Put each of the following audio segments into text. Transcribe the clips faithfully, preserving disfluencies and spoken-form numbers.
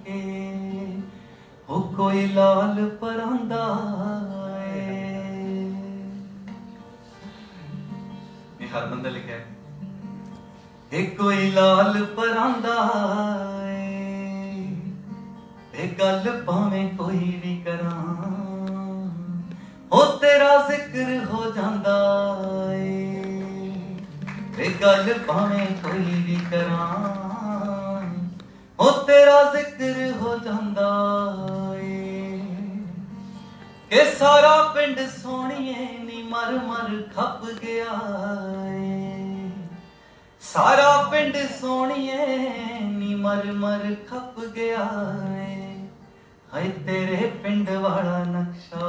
के हो कोई लाल परांदा ये हर बंदा लिखा है कोई लाल परांदा ए गल भावें कोई भी करा हो तेरा जिक्र हो जांदा ए गल भावें कोई भी करा हो तेरा जिक्र हो जांदा के सारा पिंड सोहणिए नी मर मर खप गया सारा पिंड सोहणिए नी मर मर खप गया हाय तेरे पिंड वाला नक्शा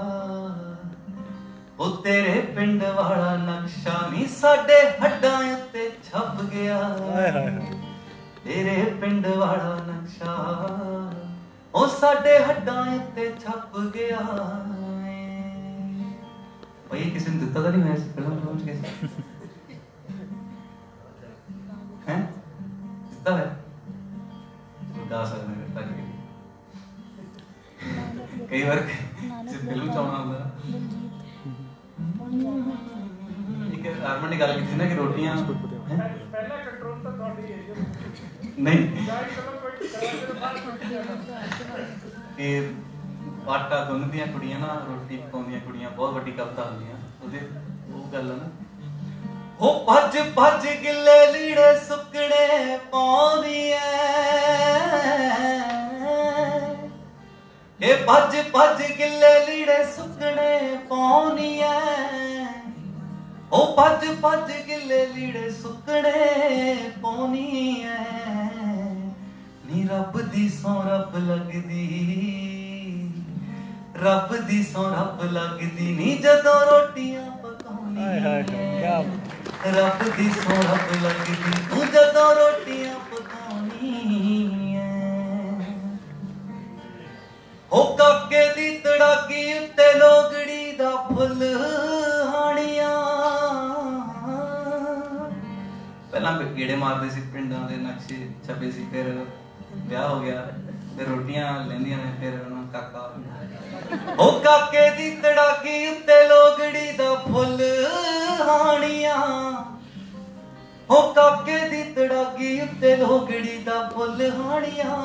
ओ तेरे पिंड वाला नक्शा नी साडे हड्डां उत्ते छप गया तेरे पिंड वाला नक्शा ओ साडे हड्डां उत्ते छप गया भाई किसी ने दिता तो नहीं मैं फिल्म पहुंच गया हैं दिता है गा सकते हैं ताकि कई बार फिल्म चाहना होता एक हारमोन की गल की ना कि रोटियां पहला कंट्रोल तो थोड़ी है नहीं कि आटा गुंनदियां कुड़ियां ना रोटी पकाउंदियां कुड़ियां बहुत वड्डी कविता हुंदियां ओदे वो गल है ना हो भज भज गिले लीड़े सुकड़े पाउंदी ए भज भज गिले लीड़े सुकड़े पाउंदी ओ भज भज गिले लीड़े सुकड़े पाउंदी नी रब दी सौ रब लगदी रब दी सौ रब लगदी नी जदों रोटियां पकाउनी रब दी सौ रब लगदी तू जदों रोटियां पकाउनी हो काके दी तड़ाकी उत्ते लोगड़ी दा फुल हाणियां पहला गेड़े मारदे सी पिंडां दे नक्शे छपे सी फिर ब्याह हो गया फिर रोटियां लैंदियां ने फिर काका ओ काके दी तड़ाकी उत्ते लोगड़ी दा फुल हाणियां ओ काके दी तड़ाकी उत्ते लोगड़ी दा फुल हाणियां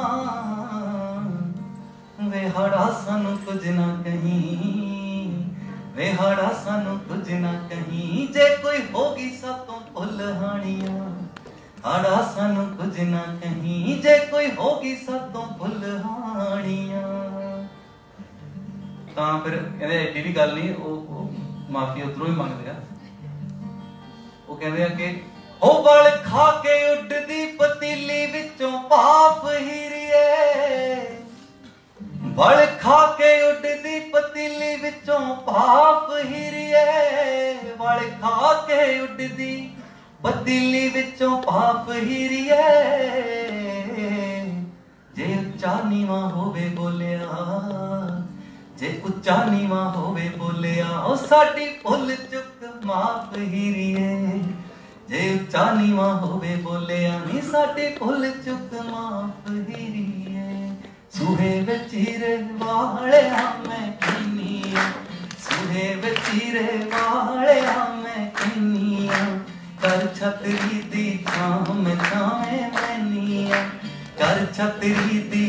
वे हाड़ा सानू कुछ ना कहीं वे हाड़ा सानू कुछ ना कहीं जे कोई होगी सातों फुल हाणियां हाड़ा सानू कुछ ना कहीं जे कोई होगी सातों फुल हाणियां तां फिर कहंदे एडी भी गल नहीं ओ माफी उधरों ही मंगदे आ ओ कहंदे आ कि हो बल खा के उड्डदी पतीली विचों पाप हीरिए बल खा के उड्डदी पतीली विचों पाप हीरिए बल खा के उड्डदी पतीली विचों पाप हीरिए जे उच्चा नीवा होवे बोलिया जे उच्चा नीवा होवे बोलिया ओ साडी भुल चुक माफ हीरिए जे उच्चा नीवा होवे बोलिया नी साडी भुल चुक माफ हीरिए सूहे बचीरे वाले हमें किनिया सूहे बचीरे वाले हमें किनिया कर छतरी दी छाम छावे मैनिया कर छतरी दी